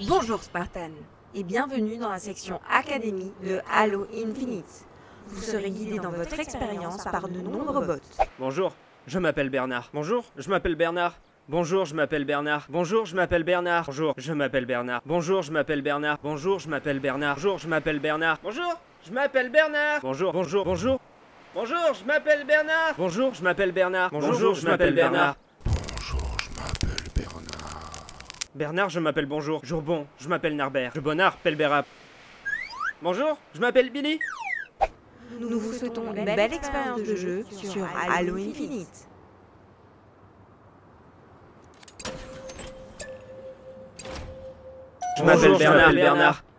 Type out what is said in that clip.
Bonjour Spartan, et bienvenue dans la section Académie de Halo Infinite. Vous serez guidé dans votre expérience par de nombreux bots. Bonjour, je m'appelle Bernard. Bonjour, je m'appelle Bernard. Bonjour, je m'appelle Bernard. Bonjour, je m'appelle Bernard. Bonjour, je m'appelle Bernard. Bonjour, je m'appelle Bernard. Bonjour, je m'appelle Bernard. Bonjour, je m'appelle Bernard. Bonjour, je m'appelle Bernard. Bonjour, bonjour, bonjour. Bonjour, je m'appelle Bernard. Bonjour, je m'appelle Bernard. Bonjour, je m'appelle Bernard. Bonjour, je m'appelle Bernard. Bernard, je m'appelle bonjour. Jourbon, je m'appelle Narbert. Je Bonnard, Pelberap. Bonjour, je m'appelle Billy. Nous vous souhaitons une belle expérience de jeu sur Halo Infinite. Je m'appelle Bernard.